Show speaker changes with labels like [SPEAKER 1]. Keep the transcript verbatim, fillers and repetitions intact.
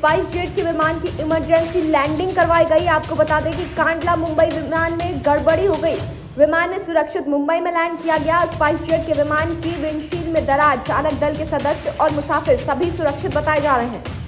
[SPEAKER 1] Spice jet के विमान की इमरजेंसी लैंडिंग करवाई गई। आपको बता दें कि कांडला मुंबई विमान में गड़बड़ी हो गई। विमान में सुरक्षित मुंबई में लैंड किया गया। स्पाइस जेट के विमान की विंडशील्ड में दरार, चालक दल के सदस्य और मुसाफिर सभी सुरक्षित बताए जा रहे हैं।